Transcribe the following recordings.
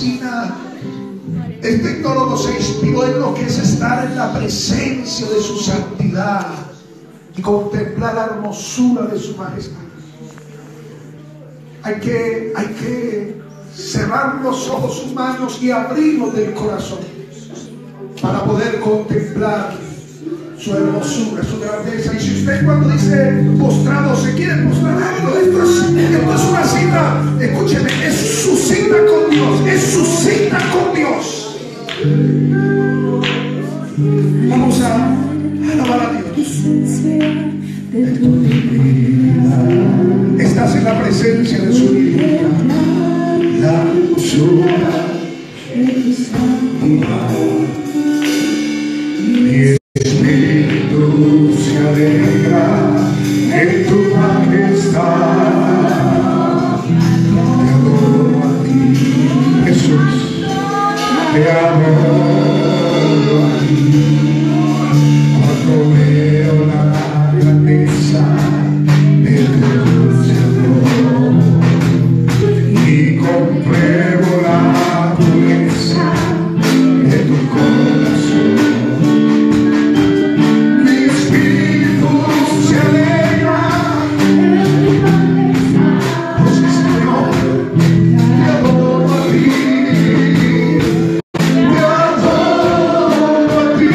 fascina. El tecnólogo se inspiró en lo que es estar en la presencia de su santidad y contemplar la hermosura de su majestad. Hay que cerrar los ojos humanos y abrirlos del corazón para poder contemplar su hermosura, su grandeza. Y si usted cuando dice postrado se quiere postrar, esto es una cita, escúcheme, es su cita con Dios, es su cita con Dios. Vamos a alabar a Dios. Estás en la presencia de su vida, la hermosura de tu santidad. Mi espíritu se alegra en tu majestad. Te adoro a ti, Jesús, te adoro a ti. Cuando veo la grandeza de tu dulce amor y compruebo la pureza de tu corazón, mi espíritu se alegra. Oh, sí, Señor, te adoro a ti, te adoro a ti.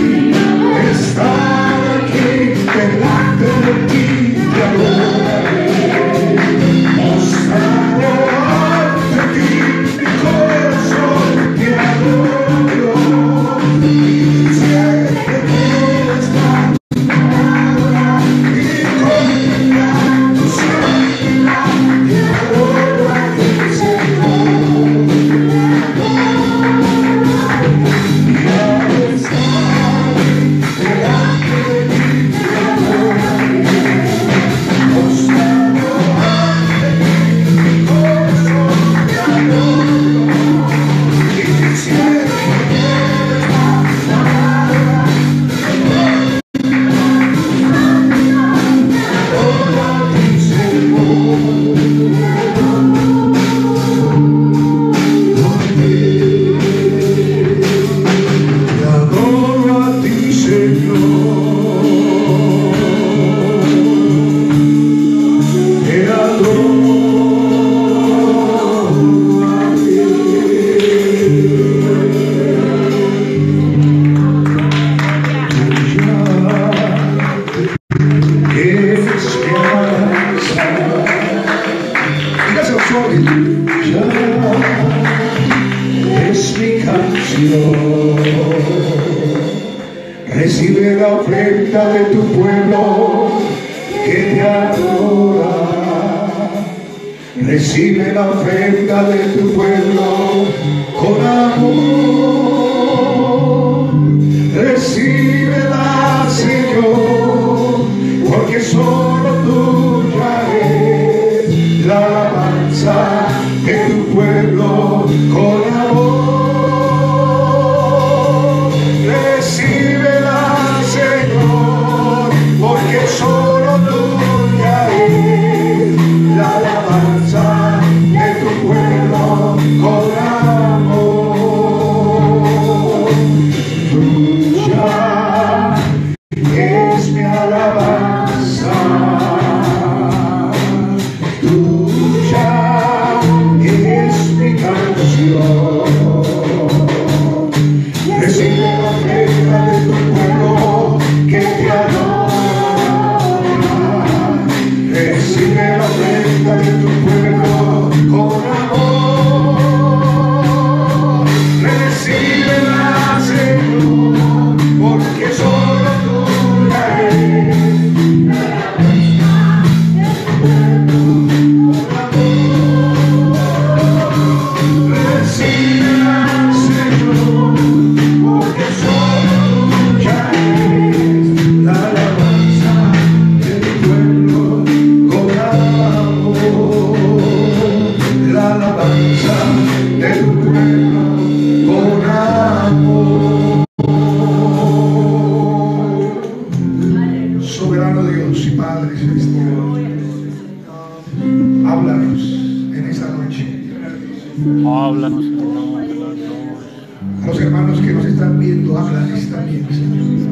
Estar aquí delante de ti, te adoraré, mostrando ante ti mi corazón, te adoro. Sé que quieres dar ahora y contemplar tu santidad, te adoro a ti, Señor. Y al estar delante de ti, te adoraré, mostrando ante ti mi corazón, te adoro. Y si quieres dar ahora, te adoro a ti, Señor. Te adoro a ti, Señor. Te adoro a ti. Tuya es mi alabanza. Dígase suave. Tuya es mi canción. Recibe la ofrenda de tu pueblo que te adora. Recibe la ofrenda de tu pueblo con amor. Recíbela, Señor, porque solo tuya es la alabanza de tu pueblo con amor. Recíbela, Señor, porque solo tuya es la alabanza de tu pueblo con amor. Tuya es mi alabanza, tuya es mi canción. Recibe la ofrenda de tu pueblo que te adora. Recibe la ofrenda de tu pueblo con amor. Recíbela, Señor, porque solo tuya es la alabanza de tu pueblo con amor. Recíbela, A los hermanos que nos están viendo, háblales también, Señor.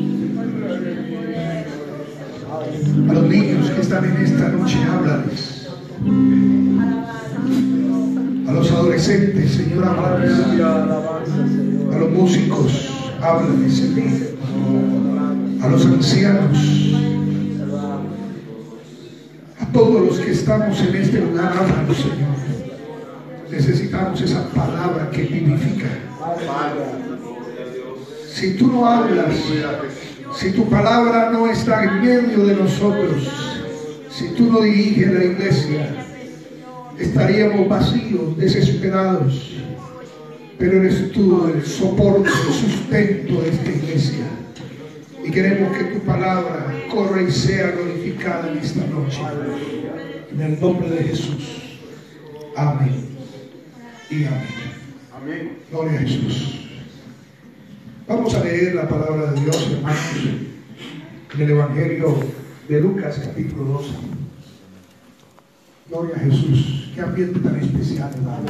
A los niños que están en esta noche, háblales. A los adolescentes, Señor, háblales. A los músicos, háblales, Señor. A los ancianos, a todos los que estamos en este lugar, háblanos, Señor. Necesitamos esa palabra que vivifica. Si tú no hablas, si tu palabra no está en medio de nosotros, si tú no diriges la iglesia, estaríamos vacíos, desesperados. Pero eres tú el soporte, el sustento de esta iglesia. Y queremos que tu palabra corra y sea glorificada en esta noche. En el nombre de Jesús. Amén. Y amén. Amén. Gloria a Jesús. Vamos a leer la palabra de Dios, hermanos, en el Evangelio de Lucas, capítulo 12. Gloria a Jesús. Qué ambiente tan especial, hermano.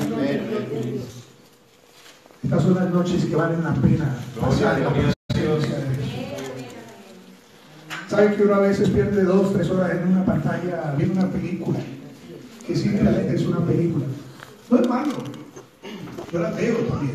Estas son las noches que valen la pena pasar en la presencia de Dios. ¿Saben que uno a veces pierde 2 o 3 horas en una pantalla viendo una película? Que simplemente es una película. No es malo. Yo la veo también.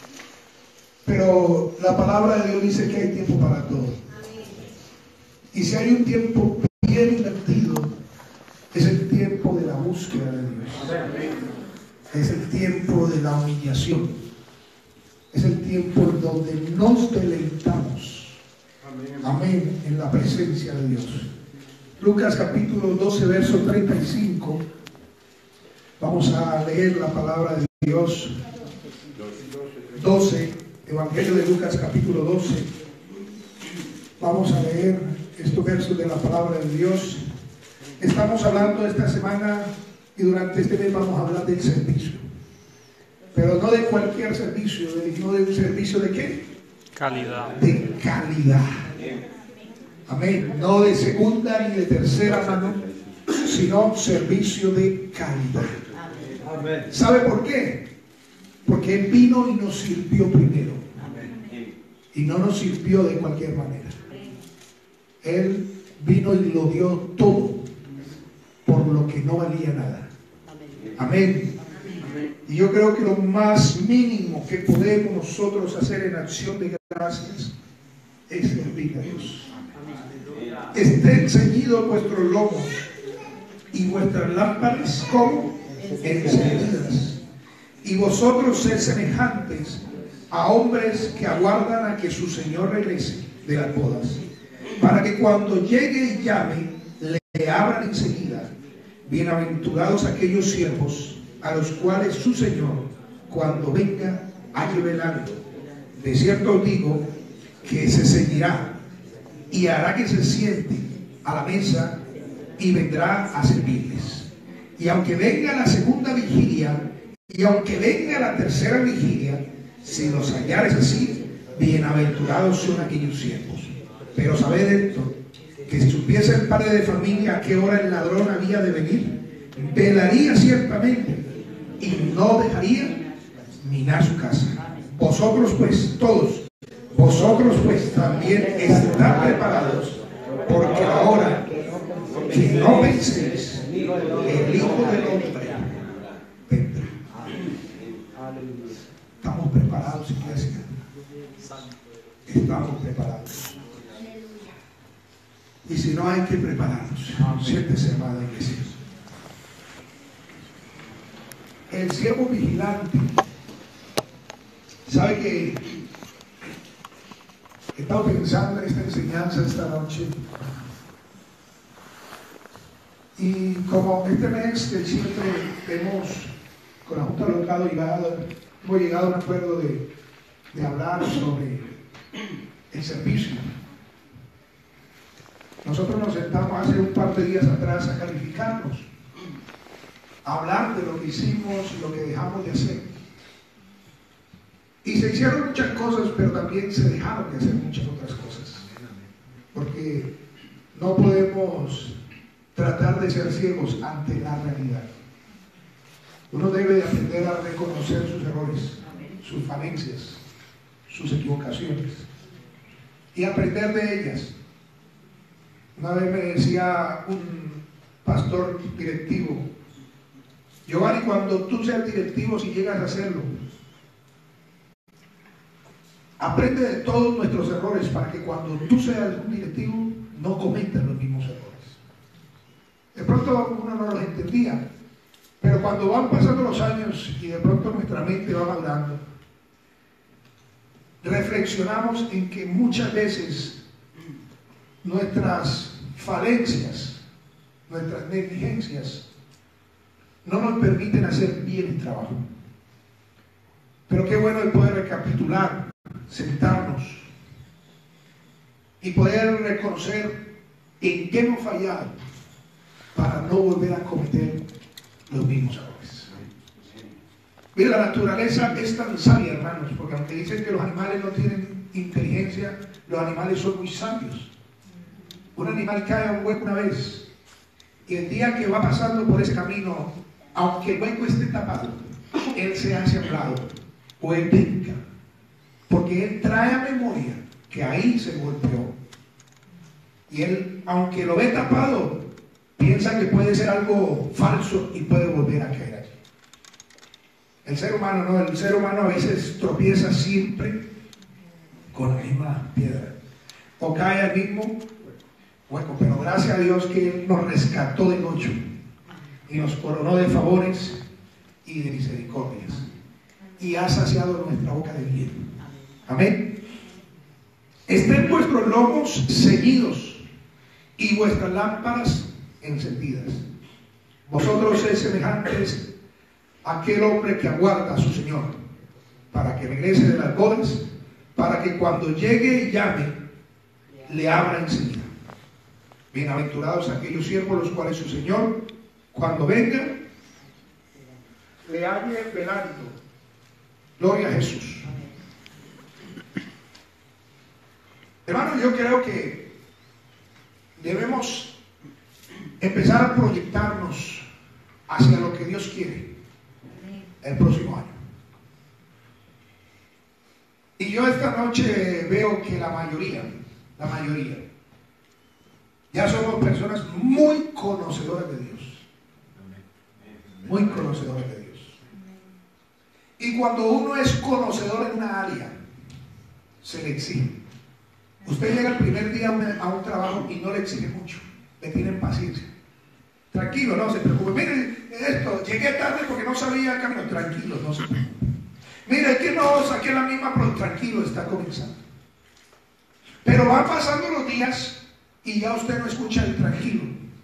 Pero la palabra de Dios dice que hay tiempo para todo. Y si hay un tiempo bien invertido, es el tiempo de la búsqueda de Dios. Es el tiempo de la humillación. Es el tiempo en donde nos deleitamos. Amén. En la presencia de Dios. Lucas capítulo 12, verso 35. Vamos a leer la palabra de Dios. 12. Evangelio de Lucas capítulo 12. Vamos a leer estos versos de la palabra de Dios. Estamos hablando esta semana y durante este mes vamos a hablar del servicio. Pero no de cualquier servicio, no de un servicio de ¿qué? Calidad. De calidad. Amén. No de segunda ni de tercera mano, sino servicio de calidad. Amén. ¿Sabe por qué? Porque Él vino y nos sirvió primero. Y no nos sirvió de cualquier manera. Él vino y lo dio todo por lo que no valía nada. Amén. Y yo creo que lo más mínimo que podemos nosotros hacer en acción de gracias es servir a Dios. Estén ceñidos vuestros lomos y vuestras lámparas como encendidas. Y vosotros sed semejantes a hombres que aguardan a que su Señor regrese de las bodas, para que cuando llegue y llame, le abran enseguida. Bienaventurados aquellos siervos a los cuales su Señor, cuando venga, halle velando. De cierto os digo que se ceñirá y hará que se sienten a la mesa y vendrá a servirles. Y aunque venga la segunda vigilia y aunque venga la tercera vigilia, si los hallares así, bienaventurados son aquellos siervos. Pero sabed esto, que si supiese el padre de familia a qué hora el ladrón había de venir, velaría ciertamente y no dejaría minar su casa. Vosotros pues, todos, vosotros pues también estad preparados, porque la hora que no penséis, el Hijo del Hombre vendrá. Estamos preparados, iglesia. Estamos preparados. Y si no, hay que prepararnos. Siéntese, amada iglesia. El siervo vigilante. ¿Sabe que he estado pensando en esta enseñanza esta noche? Y como este mes de diciembre hemos, con la Junta Local, hemos llegado a un acuerdo de hablar sobre el servicio. Nosotros nos sentamos hace un par de días atrás a calificarnos, a hablar de lo que hicimos y lo que dejamos de hacer. Y se hicieron muchas cosas, pero también se dejaron de hacer muchas otras cosas. Porque no podemos tratar de ser ciegos ante la realidad. Uno debe de aprender a reconocer sus errores, sus falencias, sus equivocaciones y aprender de ellas. Una vez me decía un pastor directivo: Giovanni, cuando tú seas directivo, si llegas a hacerlo, aprende de todos nuestros errores para que cuando tú seas un directivo no cometas los mismos errores. De pronto uno no los entendía, pero cuando van pasando los años y de pronto nuestra mente va madurando, reflexionamos en que muchas veces nuestras falencias, nuestras negligencias no nos permiten hacer bien el trabajo. Pero qué bueno el poder recapitular, sentarnos y poder reconocer en qué hemos fallado para no volver a cometer los mismos errores. Mira, la naturaleza es tan sabia, hermanos, porque aunque dicen que los animales no tienen inteligencia, los animales son muy sabios. Un animal cae a un hueco una vez y el día que va pasando por ese camino, aunque el hueco esté tapado, él se hace a un lado o él brinca, porque él trae a memoria que ahí se golpeó. Y él, aunque lo ve tapado, piensa que puede ser algo falso y puede volver a caer allí. El ser humano no, el ser humano a veces tropieza siempre con la misma piedra o cae al mismo hueco, pero gracias a Dios que Él nos rescató del hoyo y nos coronó de favores y de misericordias y ha saciado nuestra boca de bien. Amén. Estén vuestros lomos ceñidos y vuestras lámparas encendidas. Vosotros sois semejantes a aquel hombre que aguarda a su Señor para que regrese de las bodas, para que cuando llegue y llame, le abra enseguida. Bienaventurados aquellos siervos los cuales su Señor, cuando venga, le halle velando. Gloria a Jesús. Hermanos, yo creo que debemos empezar a proyectarnos hacia lo que Dios quiere el próximo año. Y yo esta noche veo que la mayoría, ya somos personas muy conocedoras de Dios. Muy conocedoras de Dios. Y cuando uno es conocedor en una área, se le exige. Usted llega el primer día a un trabajo y no le exige mucho. Le tienen paciencia. Tranquilo, no se preocupe. Mire esto, llegué tarde porque no sabía el camino. Tranquilo, no se preocupe. Mire, que no saqué la misma, pero tranquilo, está comenzando. Pero van pasando los días y ya usted no escucha el tranquilo,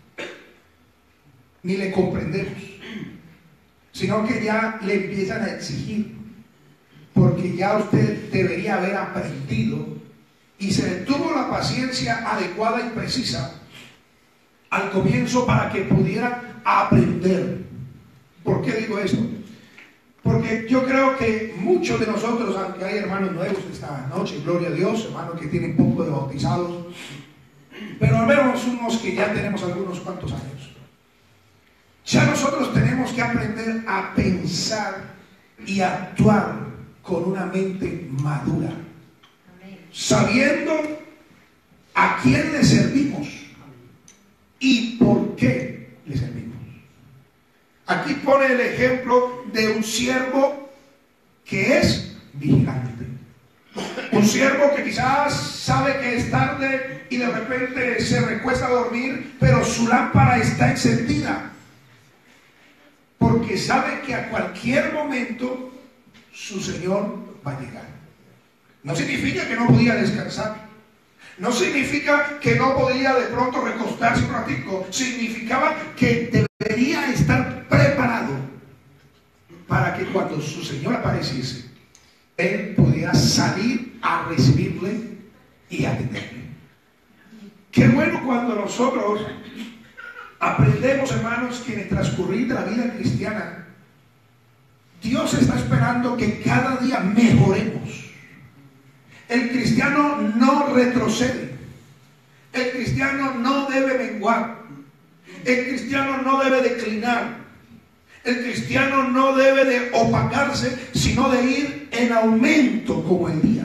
ni le comprendemos, sino que ya le empiezan a exigir, porque ya usted debería haber aprendido y se le tuvo la paciencia adecuada y precisa al comienzo para que pudieran aprender. ¿Por qué digo esto? Porque yo creo que muchos de nosotros, aunque hay hermanos nuevos esta noche, gloria a Dios, hermanos que tienen poco de bautizados, pero al menos unos que ya tenemos algunos cuantos años, ya nosotros tenemos que aprender a pensar y actuar con una mente madura, sabiendo a quién le servimos y por qué le servimos. Aquí pone el ejemplo de un siervo que es vigilante. Un siervo que quizás sabe que es tarde y de repente se recuesta a dormir, pero su lámpara está encendida, porque sabe que a cualquier momento su Señor va a llegar. No significa que no podía descansar, no significa que no podía de pronto recostarse un ratico, significaba que debería estar preparado para que cuando su Señor apareciese, él pudiera salir a recibirle y atenderle. Qué bueno cuando nosotros aprendemos, hermanos, que en el transcurrir de la vida cristiana, Dios está esperando que cada día mejoremos. El cristiano no retrocede. El cristiano no debe menguar. El cristiano no debe declinar. El cristiano no debe de opacarse, sino de ir en aumento como el día.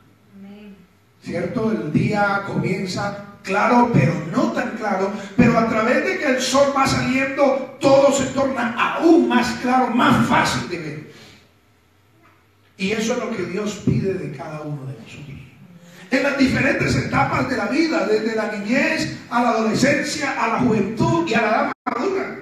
¿Cierto? El día comienza claro, pero no tan claro, pero a través de que el sol va saliendo, todo se torna aún más claro, más fácil de ver. Y eso es lo que Dios pide de cada uno de nosotros. En las diferentes etapas de la vida, desde la niñez a la adolescencia, a la juventud y a la edad madura.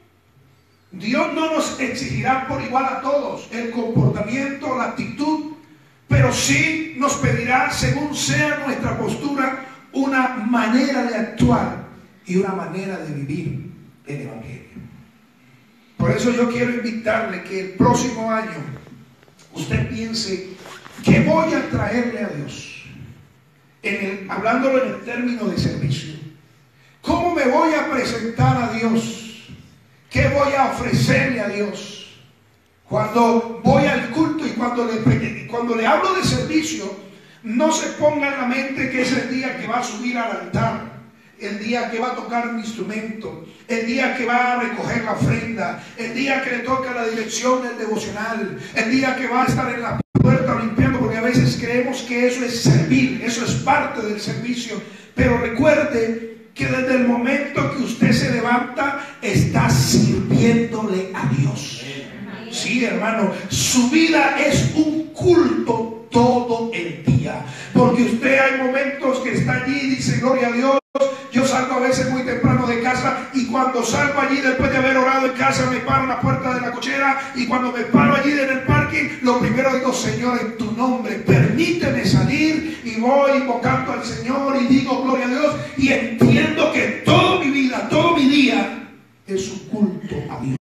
Dios no nos exigirá por igual a todos el comportamiento, la actitud, pero sí nos pedirá, según sea nuestra postura, una manera de actuar y una manera de vivir el Evangelio. Por eso yo quiero invitarle que el próximo año usted piense, ¿qué voy a traerle a Dios? Hablándolo en el término de servicio. ¿Cómo me voy a presentar a Dios? ¿Qué voy a ofrecerle a Dios? Cuando voy al culto y cuando le hablo de servicio, no se ponga en la mente que es el día que va a subir al altar, el día que va a tocar un instrumento, el día que va a recoger la ofrenda, el día que le toca la dirección del devocional, el día que va a estar en la puerta limpiando, porque a veces creemos que eso es servir, eso es parte del servicio. Pero recuerde que desde el momento que usted se levanta, está sirviéndole a Dios. Sí, hermano, su vida es un culto todo el día, porque usted hay momentos que está allí y dice, gloria a Dios. Yo salgo a veces muy temprano de casa y cuando salgo allí después de haber orado en casa me paro en la puerta de la cochera, y cuando me paro allí en el parking, lo primero digo, Señor, en tu nombre permíteme salir, y voy invocando al Señor y digo gloria a Dios, y entiendo que toda mi vida, todo mi día es un culto a Dios.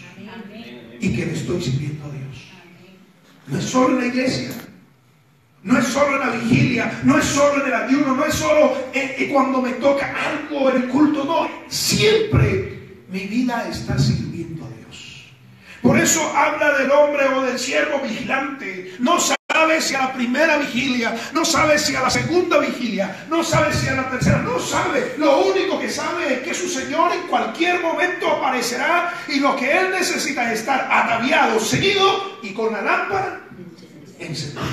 Y que le estoy sirviendo a Dios. No es solo en la iglesia, no es solo en la vigilia, no es solo en el ayuno, no es solo cuando me toca algo en el culto, no. Siempre mi vida está sirviendo a Dios. Por eso habla del hombre o del siervo vigilante. No sabe si a la primera vigilia, no sabe si a la segunda vigilia, no sabe si a la tercera, no sabe. Lo único que sabe es que su Señor en cualquier momento aparecerá, y lo que él necesita es estar ataviado, seguido y con la lámpara encendida.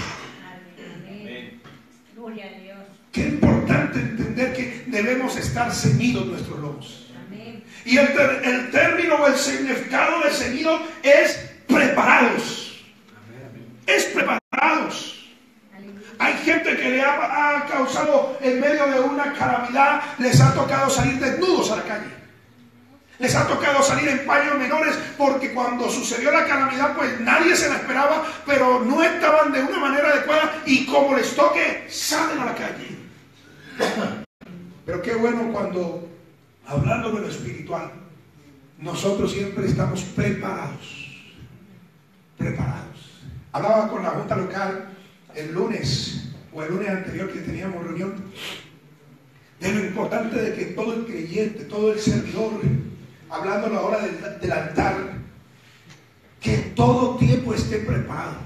Gloria a Dios. Qué importante entender que debemos estar ceñidos nuestros lomos. Amén. Y el término o el significado de ceñido es preparados. Es preparados. Hay gente que le ha causado, en medio de una calamidad, les ha tocado salir desnudos a la calle. Les ha tocado salir en paños menores, porque cuando sucedió la calamidad, pues nadie se la esperaba, pero no estaban de una manera adecuada, y como les toque, salen a la calle. Pero qué bueno cuando, hablando de lo espiritual, nosotros siempre estamos preparados. Preparados. Hablaba con la junta local el lunes anterior que teníamos reunión, de lo importante de que todo el creyente, todo el servidor, hablando a la hora del altar, que todo tiempo esté preparado,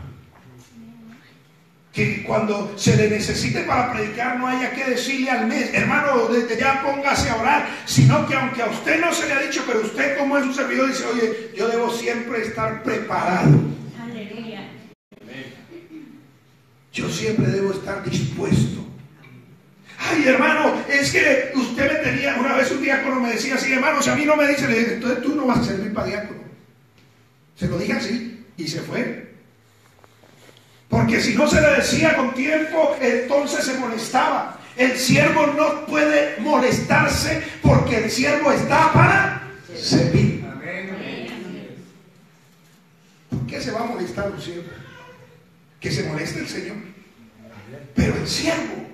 que cuando se le necesite para predicar no haya que decirle al mes, hermano, desde ya póngase a orar, sino que aunque a usted no se le ha dicho, pero usted como es un servidor dice, oye, yo debo siempre estar preparado. Aleluya. Yo siempre debo estar dispuesto. Ay, hermano, es que usted me tenía, una vez un diácono me decía así, hermano, si a mí no me dice, le dije, entonces tú no vas a servir para diácono. Se lo dije así y se fue. Porque si no se le decía con tiempo, entonces se molestaba. El siervo no puede molestarse, porque el siervo está para servir. ¿Por qué se va a molestar un siervo? Que se moleste el Señor. Pero el siervo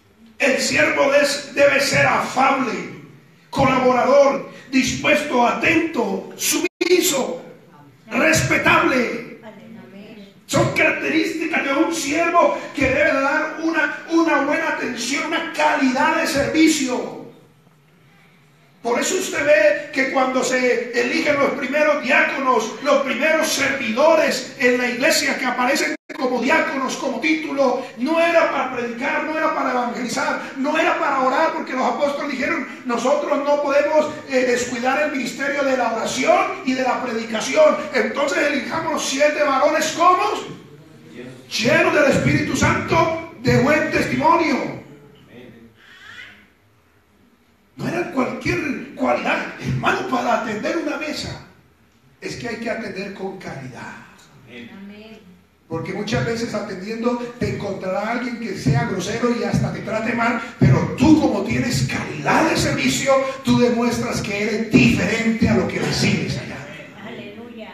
debe ser afable, colaborador, dispuesto, atento, sumiso, respetable. Son características de un siervo que debe dar una buena atención, una calidad de servicio. Por eso usted ve que cuando se eligen los primeros diáconos, los primeros servidores en la iglesia que aparecen como diáconos, como título, no era para predicar, no era para evangelizar, no era para orar, porque los apóstoles dijeron, nosotros no podemos descuidar el ministerio de la oración y de la predicación. Entonces elijamos 7 varones como llenos del Espíritu Santo, de buen testimonio. No era cualquier cualidad, hermano. Para atender una mesa es que hay que atender con calidad. Amén. Porque muchas veces atendiendo te encontrará alguien que sea grosero y hasta te trate mal, pero tú, como tienes calidad de servicio, tú demuestras que eres diferente a lo que recibes allá. Aleluya.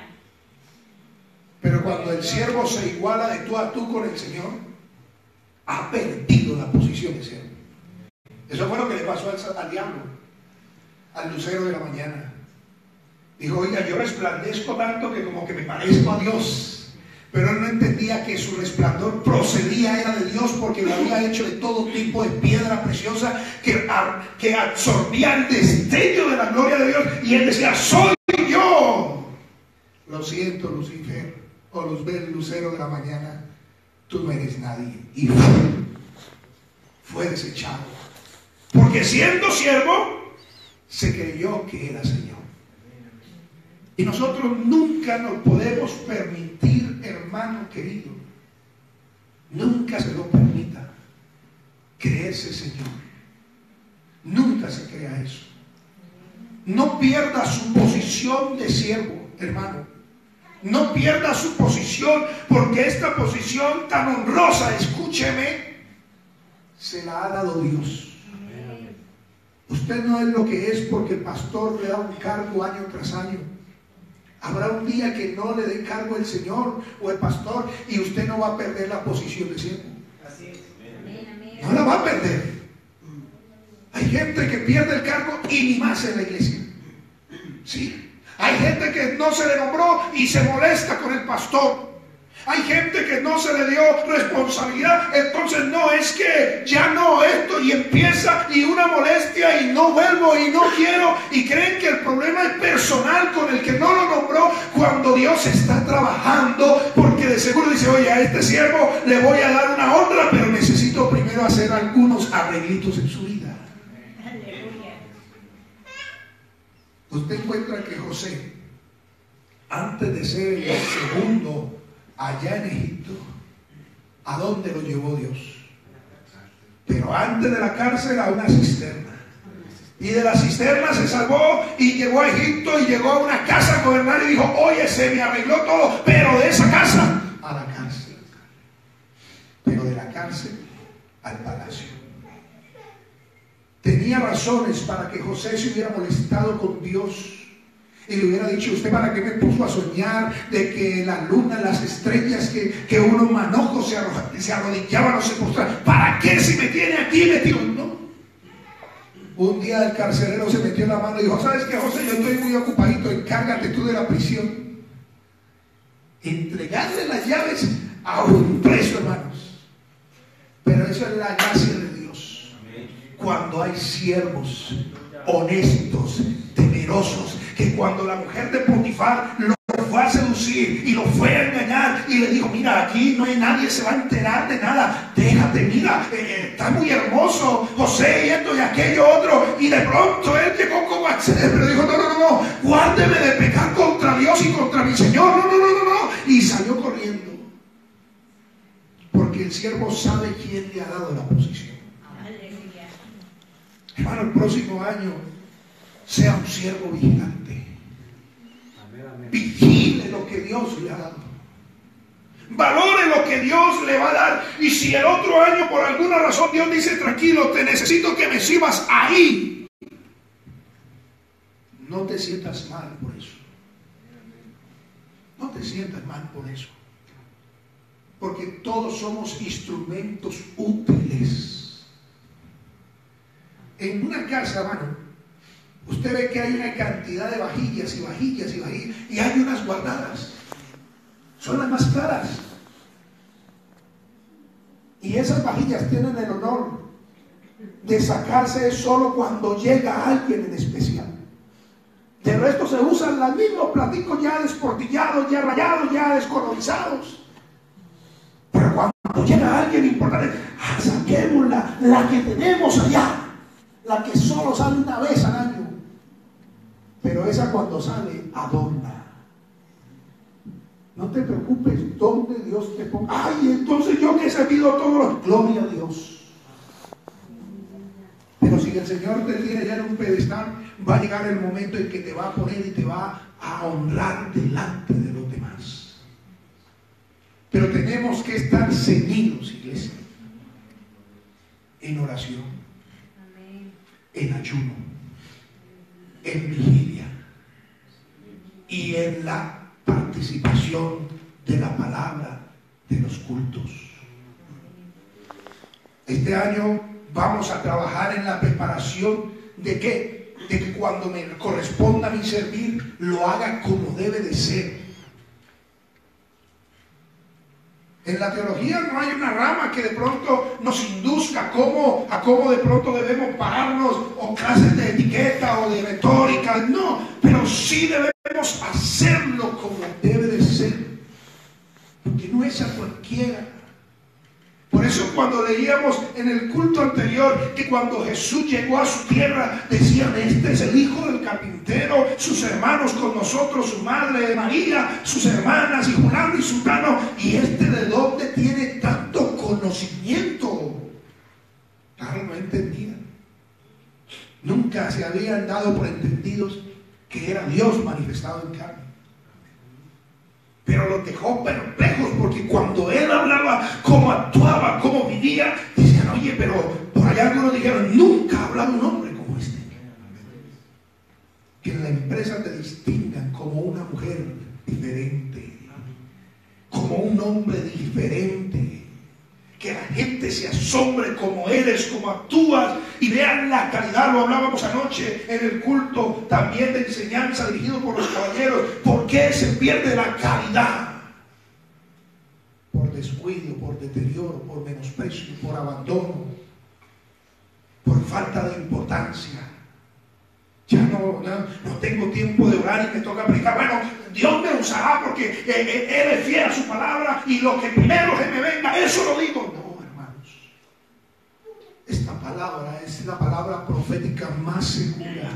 Pero cuando el siervo se iguala de tú a tú con el Señor, ha perdido la posición de siervo. Eso fue lo que le pasó al diablo, al lucero de la mañana. Dijo, oiga, yo resplandezco tanto que como que me parezco a Dios. Pero él no entendía que su resplandor procedía, era de Dios, porque lo había hecho de todo tipo de piedra preciosa que absorbía el destello de la gloria de Dios. Y él decía, soy yo. Lo siento, Lucifer, o Luzbel, lucero de la mañana, tú no eres nadie. Y fue desechado. Porque siendo siervo, se creyó que era Señor. Y nosotros nunca nos podemos permitir, hermano querido, nunca se lo permita, creerse Señor. Nunca se crea eso. No pierda su posición de siervo, hermano. No pierda su posición, porque esta posición tan honrosa, escúcheme, se la ha dado Dios. Usted no es lo que es porque el pastor le da un cargo año tras año. Habrá un día que no le dé cargo el Señor o el pastor y usted no va a perder la posición de siervo. No la va a perder. Hay gente que pierde el cargo y ni más en la iglesia. ¿Sí? Hay gente que no se le nombró y se molesta con el pastor. Hay gente que no se le dio responsabilidad, entonces no, es que ya no esto, y empieza y una molestia y no vuelvo y no quiero, y creen que el problema es personal con el que no lo nombró, cuando Dios está trabajando, porque de seguro dice, oye, a este siervo le voy a dar una honra, pero necesito primero hacer algunos arreglitos en su vida. Aleluya. Usted encuentra que José, antes de ser el segundo allá en Egipto, ¿a dónde lo llevó Dios? Pero antes de la cárcel a una cisterna. Y de la cisterna se salvó y llegó a Egipto y llegó a una casa a gobernar y dijo, oye, se me arregló todo, pero de esa casa a la cárcel. Pero de la cárcel al palacio. Tenía razones para que José se hubiera molestado con Dios y le hubiera dicho, ¿usted para qué me puso a soñar de que la luna, las estrellas, que unos manojos se arrodillaban o se postraban? ¿Para qué si me tiene aquí metido? No. Un día el carcelero se metió la mano y dijo, ¿sabes qué, José? Yo estoy muy ocupadito, encárgate tú de la prisión. Entregarle las llaves a un preso, hermanos. Pero eso es la gracia de Dios. Cuando hay siervos honestos, temerosos, que cuando la mujer de Potifar lo fue a seducir y lo fue a engañar y le dijo, mira, aquí no hay nadie, se va a enterar de nada, déjate, mira, está muy hermoso José y esto y aquello otro, y de pronto él llegó como a acceder, pero dijo, no, guárdeme de pecar contra Dios y contra mi Señor, no, y salió corriendo, porque el siervo sabe quién le ha dado la posición. Aleluya. Hermano, el próximo año sea un siervo vigilante. Vigile lo que Dios le ha dado. Valore lo que Dios le va a dar. Y si el otro año por alguna razón Dios dice, tranquilo, te necesito que me sirvas ahí, no te sientas mal por eso. No te sientas mal por eso. Porque todos somos instrumentos útiles. En una casa, hermano, usted ve que hay una cantidad de vajillas y vajillas y vajillas, y hay unas guardadas. Son las más caras. Y esas vajillas tienen el honor de sacarse es solo cuando llega alguien en especial. De resto se usan los mismos platicos ya desportillados, ya rayados, ya descolorizados. Pero cuando llega alguien importante, saquemos la que tenemos allá, la que solo sale una vez al año. Pero esa cuando sale, adorna. No te preocupes donde Dios te ponga. Ay, entonces yo que he servido todos los... Gloria a Dios. Pero si el Señor te tiene ya en un pedestal, va a llegar el momento en que te va a poner y te va a honrar delante de los demás. Pero tenemos que estar ceñidos, iglesia, en oración, en ayuno, en vigilia y en la participación de la palabra, de los cultos. Este año vamos a trabajar en la preparación de ¿qué? De que cuando me corresponda a mí servir, lo haga como debe de ser. En la teología no hay una rama que de pronto nos induzca a cómo de pronto debemos pararnos, o clases de etiqueta o de retórica. No, pero sí debemos hacerlo como debe de ser, porque no es a cualquiera. Por eso cuando leíamos en el culto anterior que cuando Jesús llegó a su tierra, decían: este es el hijo del carpintero, sus hermanos con nosotros, su madre María, sus hermanas y fulano y sultano, y este de dónde tiene tanto conocimiento. Claro, no entendían. Nunca se habían dado por entendidos que era Dios manifestado en carne. Pero los dejó perplejos, porque cuando él hablaba, cómo actuaba, cómo vivía, decían: oye, pero por allá algunos dijeron: nunca ha hablado un hombre como este. Que en la empresa te distingan como una mujer diferente, como un hombre diferente. Que la gente se asombre como eres, como actúas, y vean la calidad. Lo hablábamos anoche en el culto también de enseñanza dirigido por los caballeros. ¿Por qué se pierde la calidad? Por descuido, por deterioro, por menosprecio, por abandono, por falta de importancia. Ya no tengo tiempo de orar y me toca predicar. Bueno, Dios me usará porque Él es fiel a su palabra, y lo que primero que me venga, eso lo digo. No, hermanos. Esta palabra es la palabra profética más segura.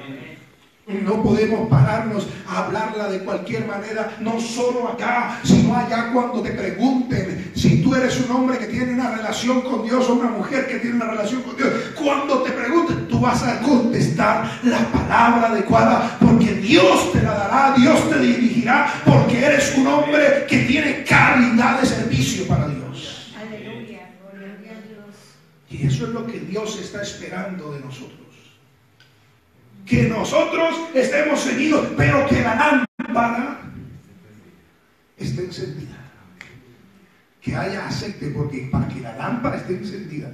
No podemos pararnos a hablarla de cualquier manera, no solo acá, sino allá cuando te pregunten. Si tú eres un hombre que tiene una relación con Dios, o una mujer que tiene una relación con Dios, cuando te pregunten, tú vas a contestar la palabra adecuada, porque Dios te la dará, Dios te dirigirá, porque eres un hombre que tiene calidad de servicio para Dios. Aleluya, gloria a Dios. Y eso es lo que Dios está esperando de nosotros. Que nosotros estemos ceñidos, pero que la lámpara esté encendida. Que haya aceite, porque para que la lámpara esté encendida,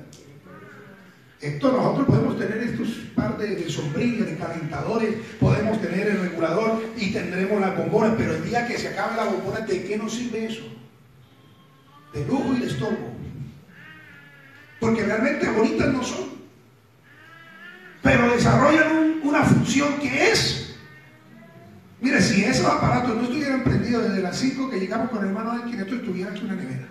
esto nosotros podemos tener estos par de sombrillas, de calentadores, podemos tener el regulador y tendremos la bombona, pero el día que se acabe la bombona, ¿de qué nos sirve eso? De lujo y de estorbo. Porque realmente bonitas no son, pero desarrollan una función que es. Mire, si esos aparatos no estuvieran prendidos desde las 5 que llegamos con el hermano Elkin, esto estuviera aquí una nevera.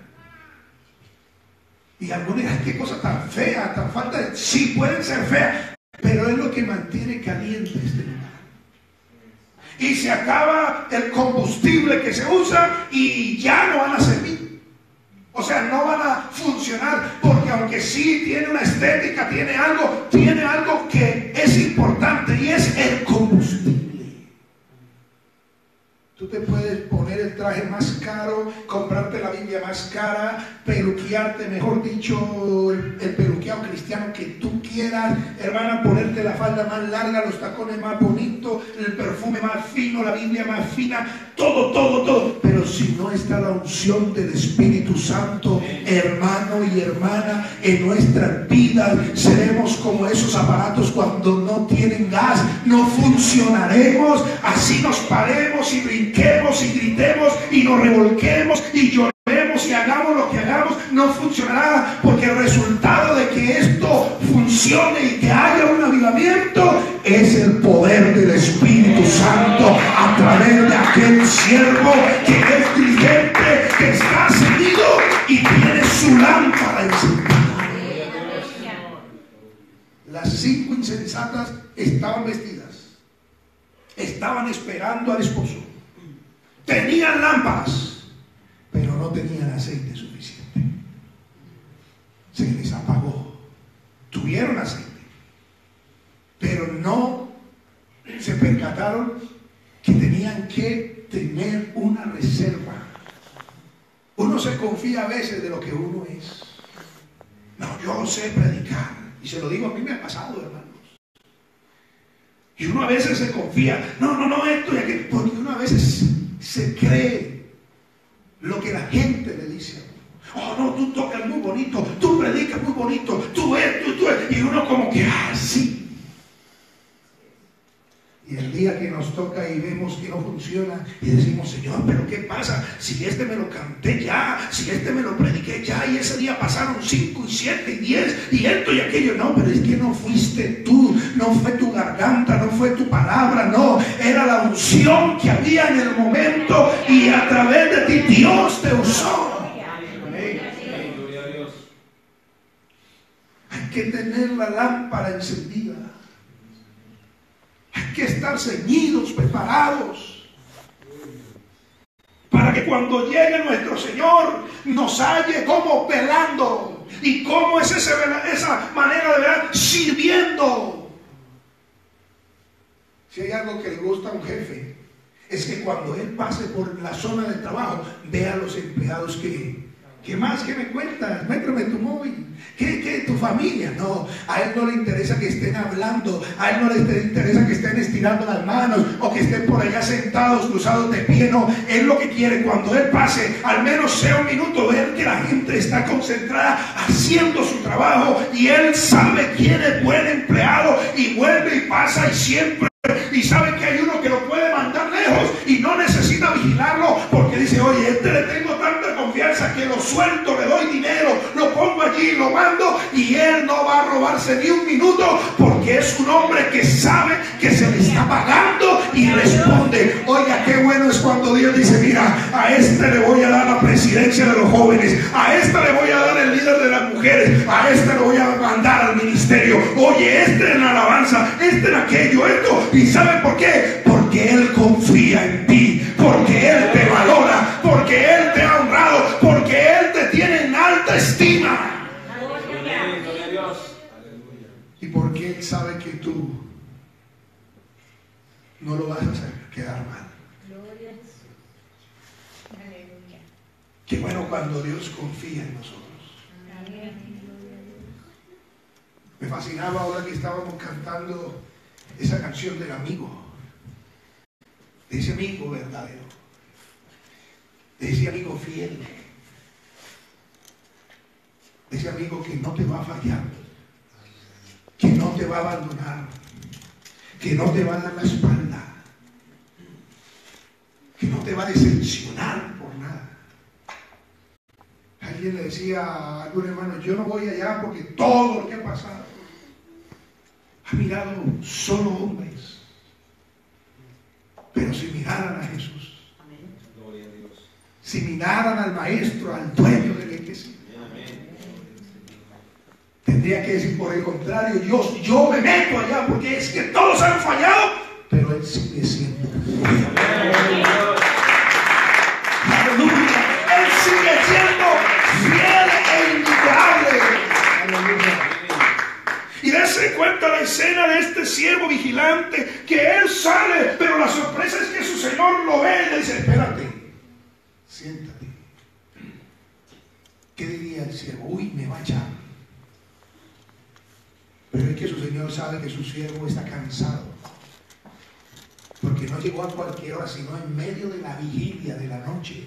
Y algunos dirán: qué cosa tan fea, tan falta de... Sí, pueden ser feas, pero es lo que mantiene caliente este lugar. Y se acaba el combustible que se usa y ya no van a servir. O sea, no van a funcionar, porque aunque sí tiene una estética, tiene algo que es importante, y es el combustible. Tú te puedes poner el traje más caro, comprarte la Biblia más cara, peluquearte, mejor dicho, el peluqueado cristiano que tú quieras, hermana, ponerte la falda más larga, los tacones más bonitos, el perfume más fino, la Biblia más fina, todo. Pero si no está la unción del Espíritu Santo, hermano y hermana, en nuestras vidas seremos como esos aparatos cuando no tienen gas. No funcionaremos, así nos paremos y brinquemos y gritemos y nos revolquemos y lloremos oremos y hagamos lo que hagamos, no funcionará, porque el resultado de que esto funcione y que haya un avivamiento es el poder del Espíritu Santo a través de aquel siervo que es diligente, que está seguido y tiene su lámpara encendida. Las 5 insensatas estaban vestidas, estaban esperando al esposo, tenían lámparas, pero no tenían aceite suficiente. Se les apagó. Tuvieron aceite, pero no se percataron que tenían que tener una reserva. Uno se confía a veces de lo que uno es. No, yo sé predicar. Y se lo digo, a mí me ha pasado, hermanos. Y uno a veces se confía. No, esto y aquello. Porque uno a veces se cree lo que la gente le dice. Oh, no, tú tocas muy bonito, tú predicas muy bonito, tú esto. Y uno como que, sí. Y el día que nos toca y vemos que no funciona y decimos, Señor, pero ¿qué pasa? Si este me lo canté ya, si este me lo prediqué ya, y ese día pasaron 5 y 7 y 10 y esto y aquello. No, pero es que no fuiste tú, no fue tu garganta, no fue tu palabra, no, era la unción que había en el momento y a través de ti Dios te usó. Hay que tener la lámpara encendida. Hay que estar ceñidos, preparados, para que cuando llegue nuestro Señor nos halle como velando. ¿Y cómo es esa manera de velar? Sirviendo. Si hay algo que le gusta a un jefe, es que cuando él pase por la zona de trabajo, vea a los empleados ¿qué más? ¿Qué me cuentas? Muéstrame tu móvil. ¿Qué tu familia? No, a él no le interesa que estén hablando, a él no le interesa que estén estirando las manos o que estén por allá sentados, cruzados de pie. No, él lo que quiere cuando él pase, al menos sea un minuto, ver que la gente está concentrada haciendo su trabajo y él sabe quién es buen empleado y vuelve y pasa y siempre. Y sabe que hay uno que lo puede mandar lejos y no necesita vigilarlo porque dice, oye, le tengo tanta confianza que lo suelto, le doy dinero, lo pongo allí, lo mando y él no va a robarse ni un minuto porque es un hombre que sabe que se le está pagando y responde. Oiga, qué bueno es cuando Dios dice, mira, a este le voy a dar la presidencia de los jóvenes, a este le voy a dar el líder de las mujeres, a este le voy a mandar al ministerio, oye, este en la alabanza, este en aquello, esto. ¿Y saben por qué? Porque Él confía en ti, porque Él te valora, porque Él te ha honrado, porque Él te tiene en alta estima. Y porque Él sabe que tú no lo vas a hacer quedar mal. Qué bueno cuando Dios confía en nosotros. Me fascinaba ahora que estábamos cantando esa canción del amigo, de ese amigo verdadero, de ese amigo fiel, de ese amigo que no te va a fallar, que no te va a abandonar, que no te va a dar la espalda, que no te va a decepcionar por nada. Alguien le decía a algún hermano, yo no voy allá porque todo lo que ha pasado ha mirado solo hombres, pero si miraran a Jesús, si miraran al maestro, al dueño de la iglesia, tendría que decir, por el contrario, yo me meto allá porque es que todos han fallado, pero Él sigue siendo fiel. Aleluya. Él sigue siendo fiel e inigualable. Aleluya. Y dése cuenta la escena de este siervo vigilante, que él sale, pero la sorpresa es que su señor lo ve y le dice, espérate, siéntate. ¿Qué diría el siervo? Uy, me va a echar. Pero es que su señor sabe que su siervo está cansado, porque no llegó a cualquier hora, sino en medio de la vigilia de la noche.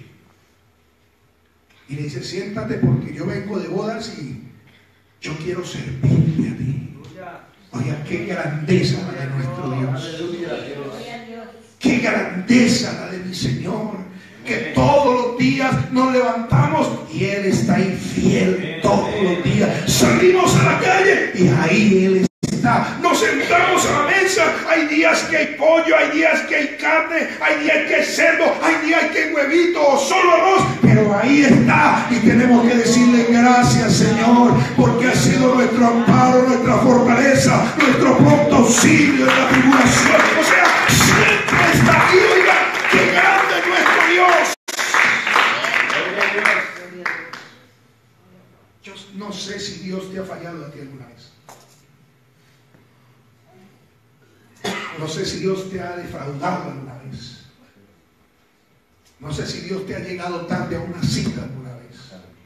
Y le dice, siéntate porque yo vengo de bodas y yo quiero servirte a ti. Oiga, qué grandeza la de nuestro Dios. Qué grandeza la de mi Señor. que todos los días nos levantamos y Él está ahí fiel todos los días. Salimos a la calle y ahí Él está. Nos sentamos a la mesa. Hay días que hay pollo, hay días que hay carne, hay días que hay cerdo, hay días que hay huevito o solo arroz, pero ahí está. Y tenemos que decirle gracias, Señor, porque ha sido nuestro amparo, nuestra fortaleza, nuestro pronto auxilio en la tribulación. O sea, siempre está ahí. Oiga, qué grande es nuestro Dios. Yo no sé si Dios te ha fallado a ti alguna vez. No sé si Dios te ha defraudado alguna vez. No sé si Dios te ha llegado tarde a una cita alguna vez.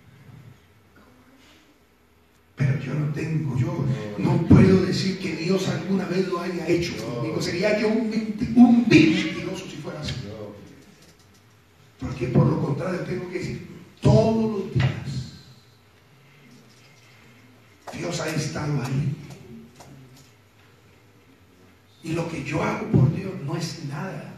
Pero yo no puedo decir que Dios alguna vez lo haya hecho conmigo. Sería yo un vil mentiroso si fuera así. Porque por lo contrario tengo que decir, todos los días Dios ha estado ahí. Y lo que yo hago por Dios no es nada.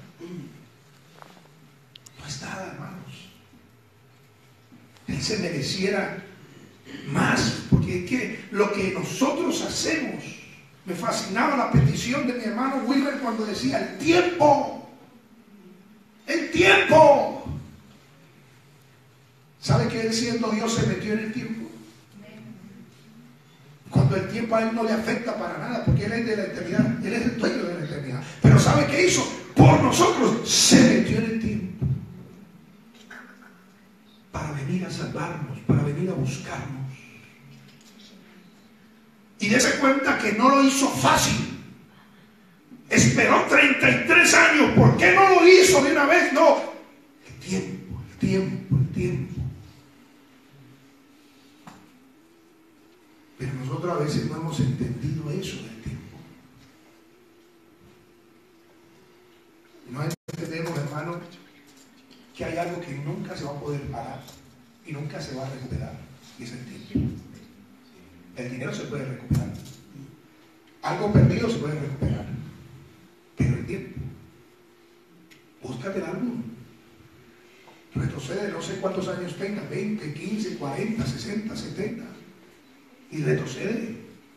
No es nada, hermanos. Él se mereciera más, porque es que lo que nosotros hacemos, me fascinaba la petición de mi hermano Wilmer cuando decía el tiempo. ¿Sabe que Él, siendo Dios, se metió en el tiempo? Cuando el tiempo a Él no le afecta para nada, porque Él es de la eternidad, Él es el dueño de la eternidad. Pero ¿sabe qué hizo? Por nosotros se metió en el tiempo para venir a salvarnos, para venir a buscarnos. Y dése cuenta que no lo hizo fácil. Esperó 33 años. ¿Por qué no lo hizo de una vez? No. El tiempo. Pero nosotros a veces no hemos entendido eso del tiempo. No entendemos, hermano, que hay algo que nunca se va a poder parar y nunca se va a recuperar, y es el tiempo. El dinero se puede recuperar, algo perdido se puede recuperar, pero el tiempo, búscate algo. Retrocede, no sé cuántos años tengas, 20, 15, 40, 60, 70, y retrocede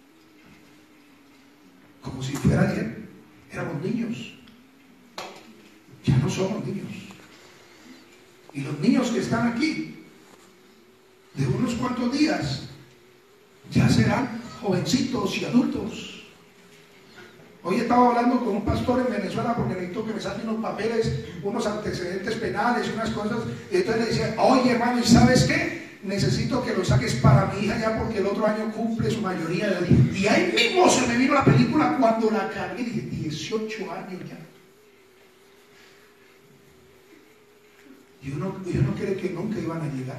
como si fuera ayer. Éramos niños, ya no somos niños. Y los niños que están aquí, de unos cuantos días, ya serán jovencitos y adultos. Hoy estaba hablando con un pastor en Venezuela porque necesito que me saquen unos papeles, unos antecedentes penales, unas cosas. Y entonces le decía, oye hermano, ¿y sabes qué? Necesito que lo saques para mi hija ya porque el otro año cumple su mayoría de edad. Y ahí mismo se me vino la película cuando la cargué y dije, 18 años ya. Y uno cree que nunca iban a llegar.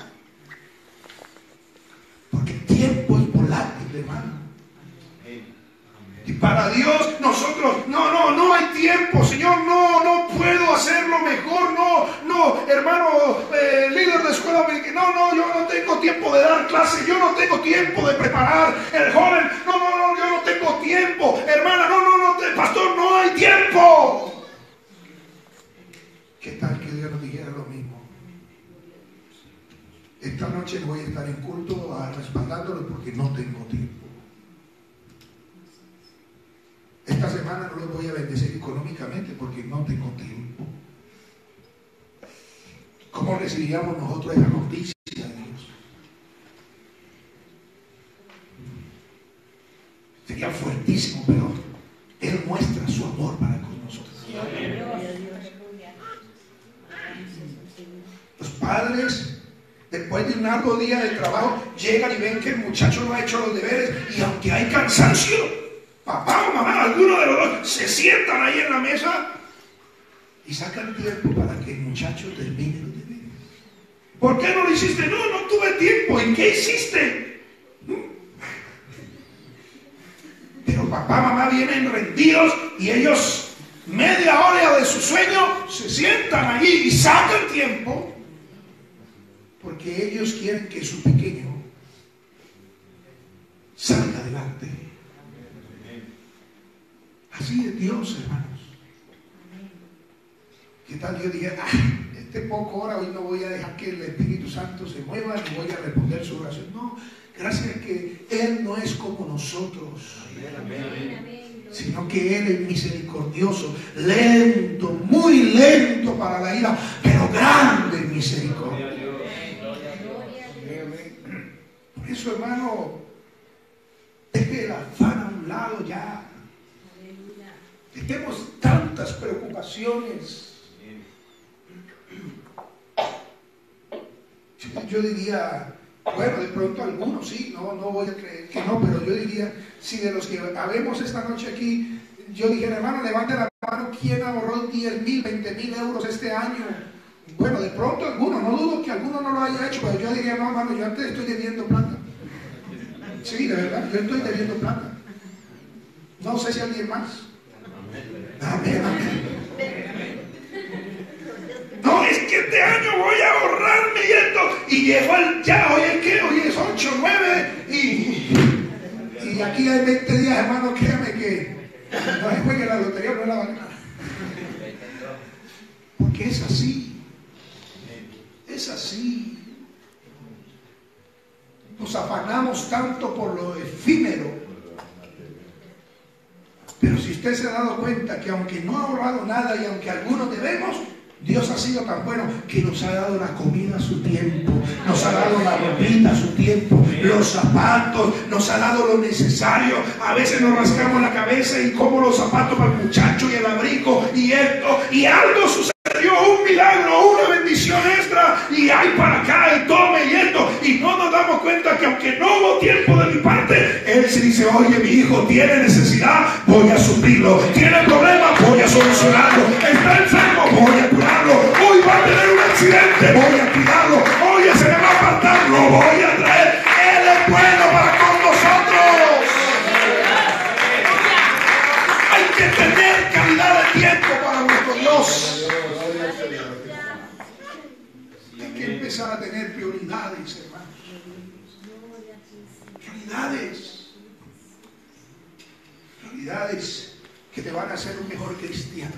Porque el tiempo es volátil, hermano. Y para Dios, nosotros, no hay tiempo, Señor, no puedo hacerlo mejor, no, hermano, líder de escuela, no, yo no tengo tiempo de dar clases, yo no tengo tiempo de preparar el joven, no, yo no tengo tiempo, hermana, pastor, no hay tiempo. ¿Qué tal que Dios nos dijera lo mismo? Esta noche voy a estar en culto respaldándolo porque no tengo tiempo. Esta semana no los voy a bendecir económicamente porque no tengo tiempo. ¿Cómo recibiríamos nosotros esa noticia de Dios? Sería fuertísimo, pero Él muestra su amor para con nosotros. Los padres, después de un largo día de trabajo, llegan y ven que el muchacho no ha hecho los deberes, y aunque hay cansancio, papá o mamá, alguno de los dos, se sientan ahí en la mesa y sacan tiempo para que el muchacho termine los deberes. ¿Por qué no lo hiciste? No tuve tiempo. ¿Y qué hiciste? Pero papá, mamá vienen rendidos y ellos, media hora de su sueño, se sientan allí y sacan tiempo porque ellos quieren que su pequeño salga adelante. Así es Dios, hermanos. ¿Qué tal yo diga, este poco hora, hoy no voy a dejar que el Espíritu Santo se mueva, no voy a responder su oración. No, gracias a que Él no es como nosotros, sino que Él es misericordioso, lento, muy lento para la ira, pero grande en misericordia. Por eso, hermano, deje el afán a un lado ya. Tenemos tantas preocupaciones. Yo diría, bueno, de pronto algunos sí, no voy a creer que no, pero yo diría, si de los que habemos esta noche aquí, yo dijera, hermano, levante la mano, ¿quién ahorró 10,000, 20,000 euros este año? Bueno, de pronto alguno, no dudo que alguno no lo haya hecho, pero yo diría, no, hermano, yo antes estoy debiendo plata. Sí, de verdad, yo estoy debiendo plata. No sé si alguien más. Amén, amén. No, es que este año voy a ahorrarme y llegó ya, hoy es que, hoy es 8, 9 y aquí hay 20 días, hermano, créame que no se juegue la lotería, no la van a ganar. Porque es así. Es así. Nos afanamos tanto por lo efímero. Pero si usted se ha dado cuenta que aunque no ha ahorrado nada y aunque algunos debemos, Dios ha sido tan bueno que nos ha dado la comida a su tiempo, nos ha dado la ropita a su tiempo, los zapatos, nos ha dado lo necesario. A veces nos rascamos la cabeza y como los zapatos para el muchacho y el abrigo y esto, y algo sucedió, un milagro, una bendición extra, y hay para acá y tome y esto, y no nos damos cuenta que aunque no hubo tiempo de mi parte, Él se dice, oye, mi hijo tiene necesidad, voy a suplirlo, tiene problemas, voy a solucionarlo, está enfermo, voy a curarlo, hoy va a tener un accidente, voy a cuidarlo, oye, se me va a apartar, lo voy a traer. Él es bueno para con nosotros. Hay que tener calidad de tiempo para nuestro Dios. Hay que empezar a tener prioridades, hermanos. Prioridades que te van a hacer un mejor cristiano.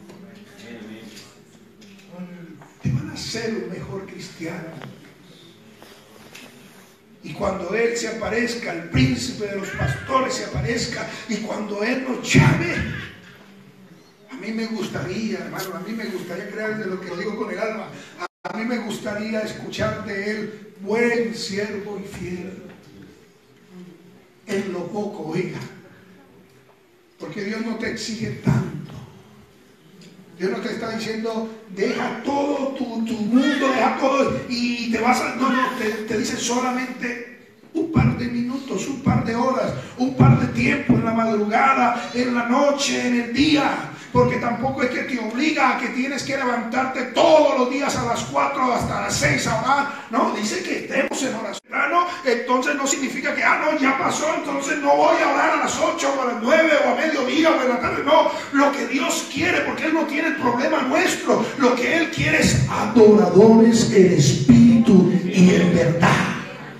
Te van a hacer un mejor cristiano. Y cuando Él se aparezca, el príncipe de los pastores se aparezca, y cuando Él nos llame, a mí me gustaría, hermano, a mí me gustaría creer de lo que lo digo con el alma, a mí me gustaría escuchar de Él, buen siervo y fiel, en lo poco, oiga, porque Dios no te exige tanto. Dios no te está diciendo, deja todo tu mundo, deja todo y te vas a... No, te dice solamente un par de minutos, un par de horas, un par de tiempo en la madrugada, en la noche, en el día. Porque tampoco es que te obliga a que tienes que levantarte todos los días a las 4 hasta las 6 a orar. No, dice que estemos en oración. No, entonces no significa que, no, ya pasó, entonces no voy a orar a las 8 o a las 9 o a mediodía o en la tarde. No, lo que Dios quiere, porque Él no tiene el problema nuestro. Lo que Él quiere es adoradores en espíritu y en verdad.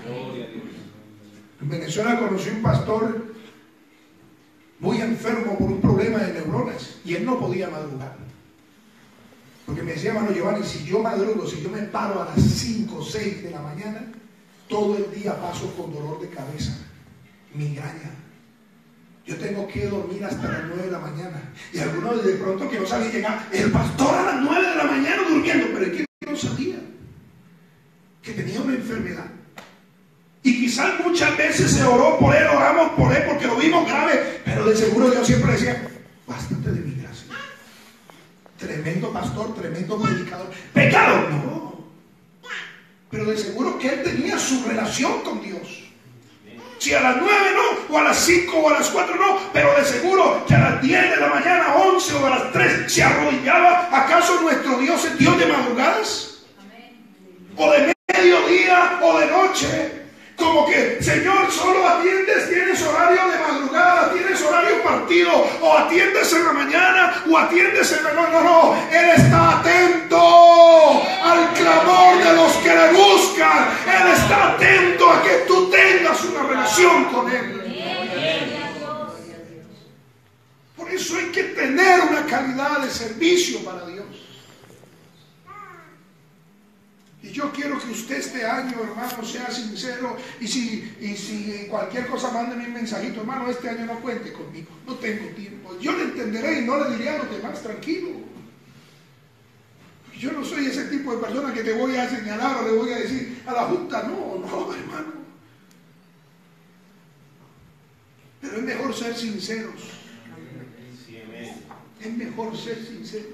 En Venezuela conocí un pastor muy enfermo por un problema de neuronas y él no podía madrugar, porque me decía, hermano Giovanni, si yo madrugo, si yo me paro a las 5 o 6 de la mañana, todo el día paso con dolor de cabeza, migraña, yo tengo que dormir hasta las 9 de la mañana. Y algunos de pronto que no sabía llegar, el pastor a las 9 de la mañana durmiendo, pero es que no sabía que tenía una enfermedad. Y quizás muchas veces se oró por él, oramos por él porque lo vimos grave, pero de seguro Dios siempre decía, bástate de mi gracia. Tremendo pastor, tremendo predicador. Pecado, no. Pero de seguro que él tenía su relación con Dios. Si a las 9 no, o a las 5 o a las 4 no, pero de seguro que a las 10 de la mañana, 11 o a las 3 se arrodillaba. ¿Acaso nuestro Dios es Dios de madrugadas? ¿O de mediodía o de noche? Como que, Señor, solo atiendes, tienes horario de madrugada, tienes horario partido, o atiendes en la mañana, o atiendes en la noche. No, Él está atento al clamor de los que le buscan. Él está atento a que tú tengas una relación con Él. Por eso hay que tener una calidad de servicio para Dios. Y yo quiero que usted este año, hermano, sea sincero. Y si cualquier cosa, mándeme un mensajito. Hermano, este año no cuente conmigo. No tengo tiempo. Yo le entenderé y no le diré a los demás, tranquilo. Yo no soy ese tipo de persona que te voy a señalar o le voy a decir a la junta. No, hermano. Pero es mejor ser sinceros. Es mejor ser sinceros.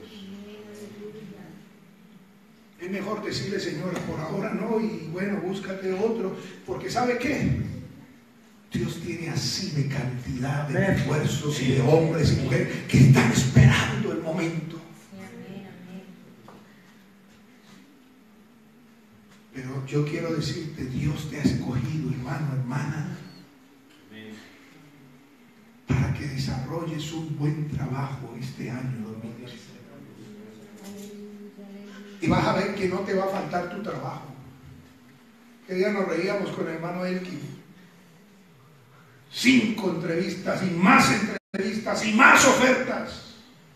Es mejor decirle, Señora, por ahora no, y bueno, búscate otro, porque ¿sabe qué? Dios tiene así de cantidad de esfuerzos y de hombres y mujeres que están esperando el momento. Pero yo quiero decirte, Dios te ha escogido, hermano, hermana, para que desarrolles un buen trabajo este año 2017. Y vas a ver que no te va a faltar tu trabajo. Que día nos reíamos con el hermano Elkin. 5 entrevistas y más entrevistas y más ofertas.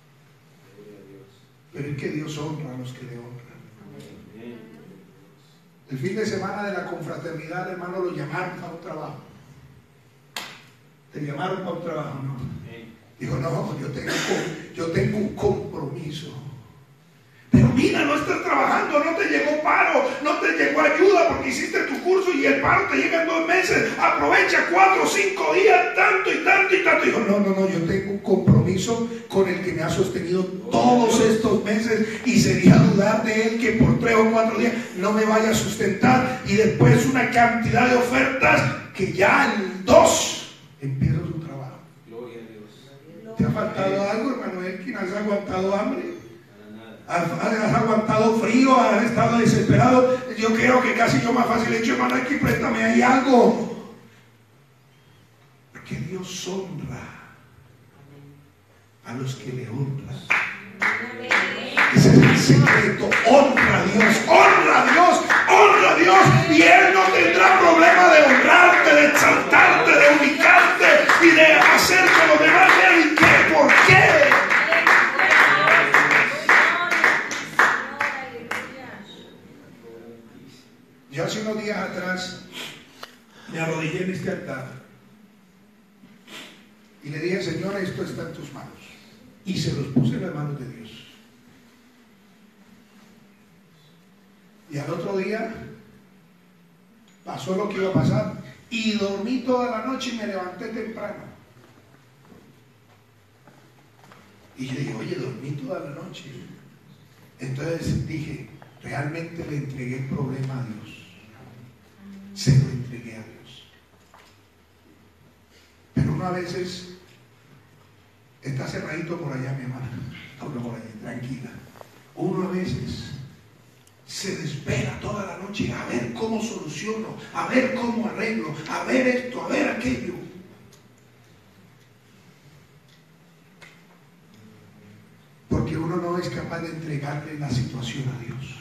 Pero es que Dios honra a los que le honran. El fin de semana de la confraternidad, hermano, lo llamaron para un trabajo. Te llamaron para un trabajo, ¿no? Dijo, no, yo tengo un compromiso. Pero mira, no estás trabajando, no te llegó paro, no te llegó ayuda porque hiciste tu curso y el paro te llega en 2 meses. Aprovecha 4 o 5 días, tanto y tanto y tanto. Dijo, no, yo tengo un compromiso con el que me ha sostenido todos estos meses y sería dudar de él que por 3 o 4 días no me vaya a sustentar. Y después una cantidad de ofertas que ya el 2 empieza su trabajo. Gloria a Dios. ¿Te ha faltado algo, hermano Elkin? ¿Has aguantado hambre? ¿Has aguantado frío? ¿Has estado desesperado? Yo creo que casi yo más fácil he dicho, hermano, aquí préstame ahí algo. Porque Dios honra a los que le honran. Ese es el secreto. Honra a Dios, honra a Dios, honra a Dios. Y Él no tendrá problema de honrarte, de exaltarte, de ubicarte y de hacer que los demás vean. ¿Y qué? ¿Por qué? Yo hace unos días atrás me arrodillé en este altar y le dije, Señor, esto está en tus manos. Y se los puse en las manos de Dios. Y al otro día pasó lo que iba a pasar y dormí toda la noche y me levanté temprano. Y yo dije, oye, dormí toda la noche. Entonces dije, realmente le entregué el problema a Dios. Se lo entregué a Dios. Pero uno a veces está cerradito por allá, mi hermana. Hablo por allá, tranquila. Uno a veces se desvela toda la noche a ver cómo soluciono, a ver cómo arreglo, a ver esto, a ver aquello. Porque uno no es capaz de entregarle la situación a Dios.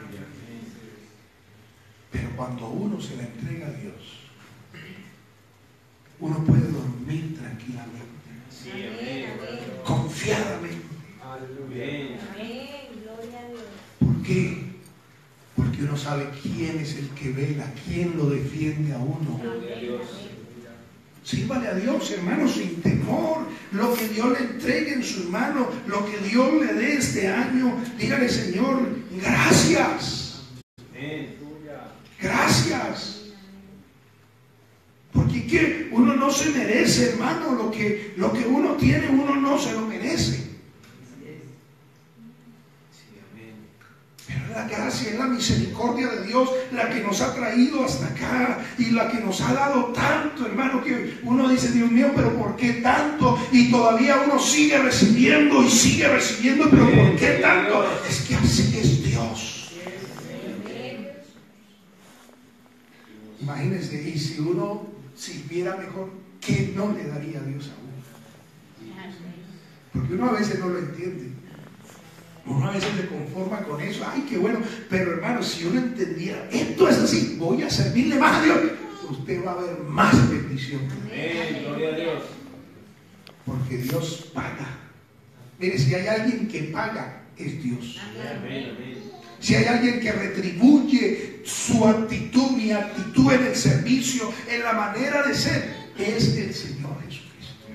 Pero cuando uno se la entrega a Dios, uno puede dormir tranquilamente, sí, confiadamente. ¿Por qué? Porque uno sabe quién es el que vela, quién lo defiende a uno. Sírvale a Dios, hermano, sin temor. Lo que Dios le entregue en sus manos, lo que Dios le dé este año, dígale, Señor, gracias. Gracias. Porque ¿qué? Uno no se merece, hermano, lo que uno tiene, uno no se lo merece. Pero la gracia es la misericordia de Dios la que nos ha traído hasta acá y la que nos ha dado tanto, hermano, que uno dice, Dios mío, pero ¿por qué tanto? Y todavía uno sigue recibiendo, pero ¿por qué tanto? Es que así es Dios. Imagínense, y si uno sirviera mejor, ¿qué no le daría a Dios a uno? Porque uno a veces no lo entiende. Uno a veces se conforma con eso. Ay, qué bueno. Pero hermano, si uno entendiera, esto es así, voy a servirle más a Dios, usted va a ver más bendición. Gloria a Dios. Porque Dios paga. Mire, si hay alguien que paga, es Dios. si hay alguien que retribuye su actitud, mi actitud en el servicio, en la manera de ser, es el Señor Jesucristo.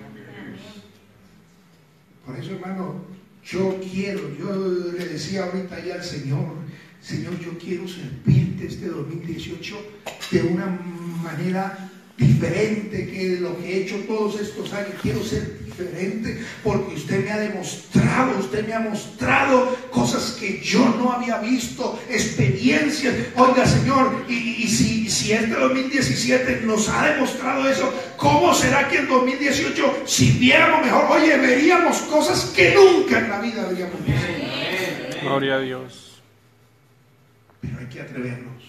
Por eso, hermano, yo le decía ahorita ya al Señor, Señor, yo quiero servirte este 2018 de una manera diferente que lo que he hecho todos estos años. Quiero ser diferente porque usted me ha mostrado cosas que yo no había visto, experiencias. Oiga, Señor, y si este 2017 nos ha demostrado eso, ¿cómo será que en 2018 si viéramos mejor? Oye, veríamos cosas que nunca en la vida habríamos visto. Gloria a Dios. Pero hay que atrevernos.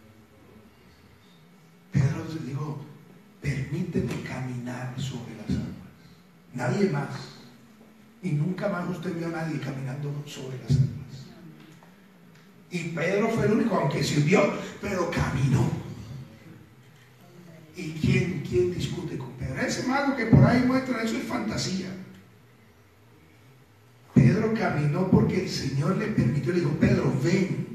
Pedro dijo, permíteme caminar sobre las aguas. Nadie más. Y nunca más usted vio a nadie caminando sobre las aguas. Y Pedro fue el único, aunque sirvió, pero caminó. ¿Y quién discute con Pedro? Ese mago que por ahí muestra eso es fantasía. Pedro caminó porque el Señor le permitió, le dijo, Pedro, ven.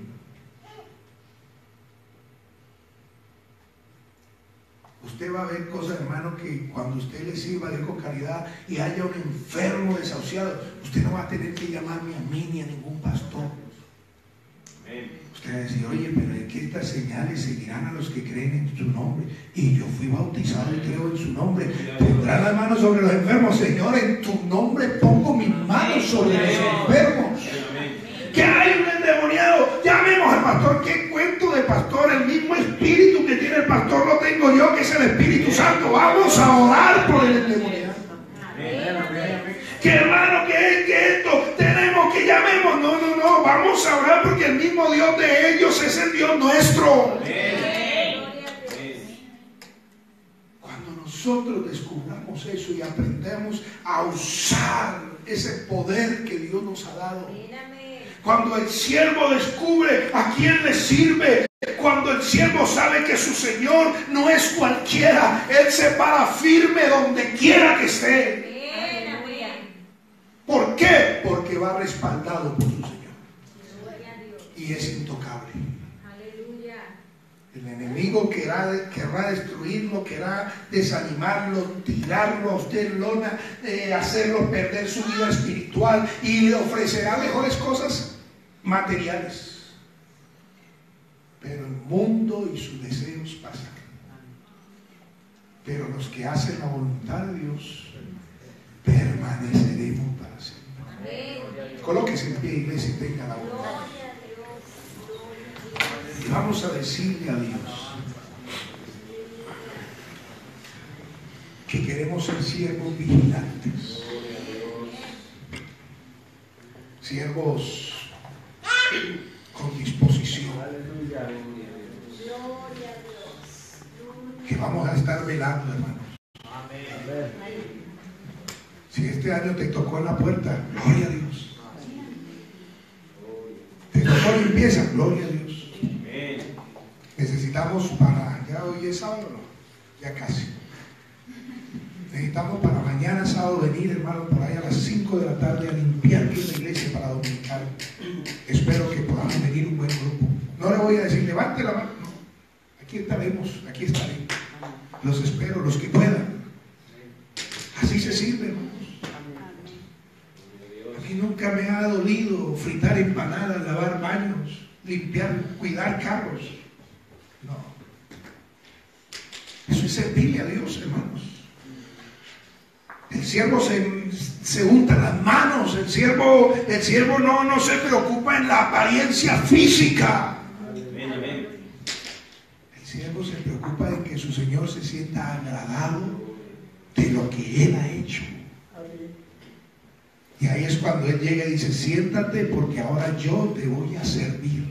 Usted va a ver cosas, hermano, que cuando usted le sirva de con caridad y haya un enfermo desahuciado, usted no va a tener que llamarme a mí ni a ningún pastor. Usted va a decir, oye, pero es que estas señales seguirán a los que creen en su nombre. Y yo fui bautizado y creo en su nombre. Pondrán las manos sobre los enfermos. Señor, en tu nombre pongo mis manos sobre los enfermos. Que hay un endemoniado, llamemos al pastor. ¿Qué cuento de pastor? El mismo espíritu que tiene el pastor lo tengo yo, que es el Espíritu Santo. Vamos a orar por el endemoniado. Que hermano, que esto tenemos que llamemos. No, vamos a orar porque el mismo Dios de ellos es el Dios nuestro. Cuando nosotros descubramos eso y aprendemos a usar ese poder que Dios nos ha dado, cuando el siervo descubre a quién le sirve, cuando el siervo sabe que su Señor no es cualquiera, él se para firme donde quiera que esté. ¿Por qué? Porque va respaldado por su Señor y es intocable. El enemigo querrá destruirlo, querrá desanimarlo, tirarlo a usted en lona, hacerlo perder su vida espiritual y le ofrecerá mejores cosas materiales. Pero el mundo y sus deseos pasan. Pero los que hacen la voluntad de Dios permaneceremos para siempre. Colóquese en pie, iglesia, y tenga la voluntad. Y vamos a decirle a Dios que queremos ser siervos vigilantes, siervos con disposición, que vamos a estar velando, hermanos. Si este año te tocó en la puerta, gloria a Dios. Te tocó limpieza, gloria a Dios. Necesitamos para, ya hoy es sábado, ¿no? Ya casi. Necesitamos para mañana sábado venir, hermano, por ahí a las 5 de la tarde a limpiar bien la iglesia para dominical. Espero que podamos venir un buen grupo. No le voy a decir, levante la mano. No. Aquí estaremos, aquí estaré. Los espero, los que puedan. Así se sirve, hermanos. A mí nunca me ha dolido fritar empanadas, lavar baños, limpiar, cuidar carros. No. Eso es servirle a Dios, hermanos. El siervo se unta las manos. El siervo no se preocupa en la apariencia física. El siervo se preocupa en que su Señor se sienta agradado de lo que Él ha hecho. Y ahí es cuando Él llega y dice, siéntate porque ahora yo te voy a servir.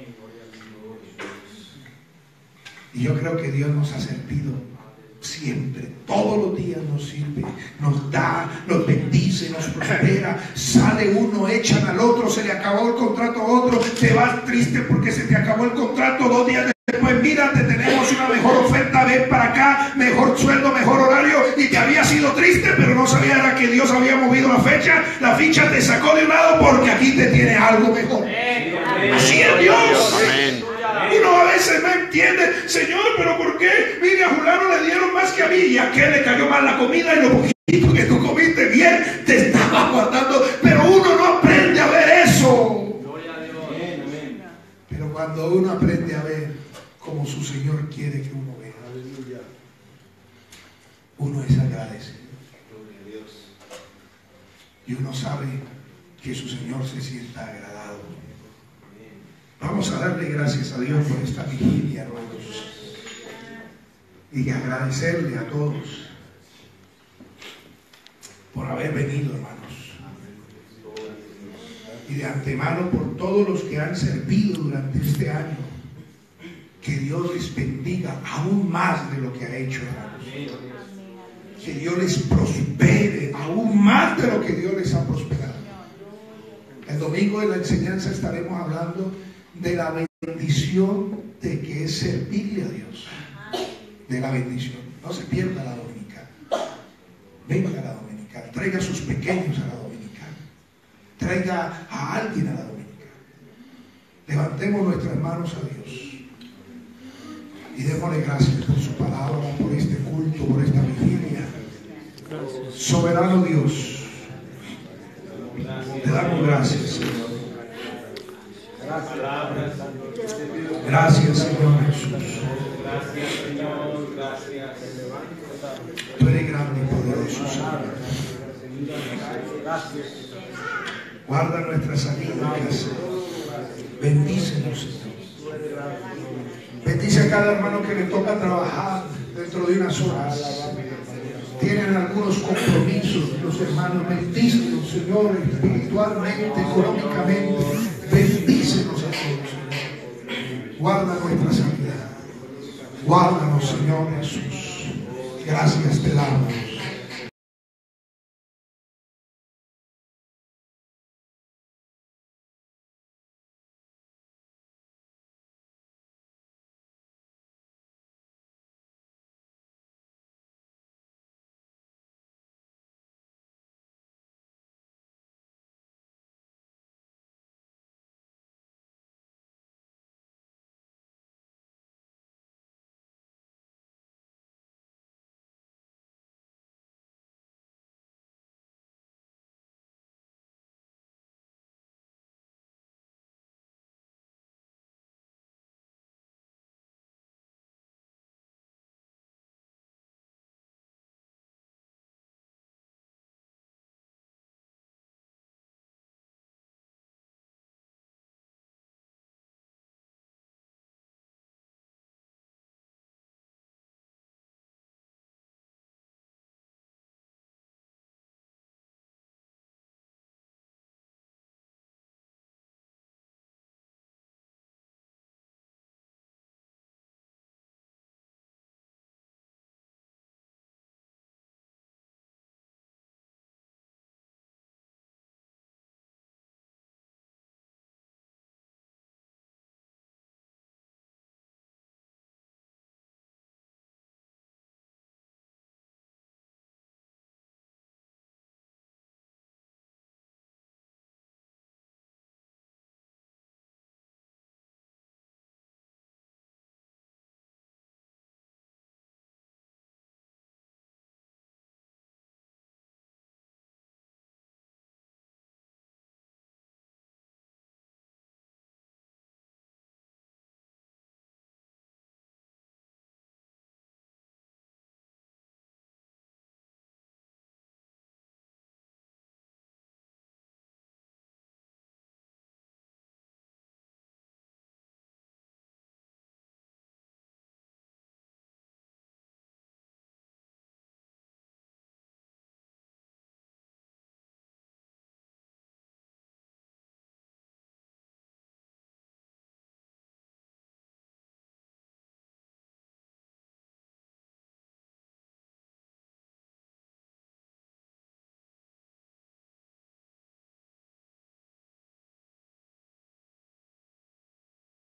Y yo creo que Dios nos ha servido siempre, todos los días nos sirve, nos da, nos bendice, nos prospera. Sale uno, echan al otro, se le acabó el contrato a otro, te vas triste porque se te acabó el contrato, 2 días después, mira, te tenemos una mejor oferta, ven para acá, mejor sueldo, mejor horario, y te había sido triste, pero no sabía era que Dios había movido la ficha te sacó de un lado porque aquí te tiene algo mejor. Así es Dios. Amén. Uno a veces no entiende, Señor, pero ¿por qué? Mire, a fulano le dieron más que a mí, y a aquel le cayó mal la comida, y lo poquito que tú comiste bien te estaba aguantando. Pero uno no aprende a ver eso. Pero cuando uno aprende a ver como su Señor quiere que uno vea, uno es agradecido. Y uno sabe que su Señor se sienta agradado. Vamos a darle gracias a Dios por esta vigilia, hermanos, y agradecerle a todos por haber venido, hermanos, y de antemano por todos los que han servido durante este año. Que Dios les bendiga aún más de lo que ha hecho, hermanos. Que Dios les prospere aún más de lo que Dios les ha prosperado. El domingo de la enseñanza estaremos hablando de la bendición de que es servirle a Dios. De la bendición. No se pierda la dominicana. Venga a la dominicana. Traiga a sus pequeños a la dominicana. Traiga a alguien a la dominicana. Levantemos nuestras manos a Dios y démosle gracias por su palabra, por este culto, por esta vigilia. Soberano Dios, te damos gracias, Señor. Gracias, Señor Jesús. Tú eres grande y poderoso, Señor. Guarda nuestras salidas. Bendícenos, Señor. Bendice a cada hermano que le toca trabajar dentro de unas horas. Tienen algunos compromisos los hermanos. Bendícenos, Señor, espiritualmente, económicamente. Bendícenos a todos, Señor. Guarda nuestra sanidad. Guárdanos, Señor Jesús. Gracias te damos.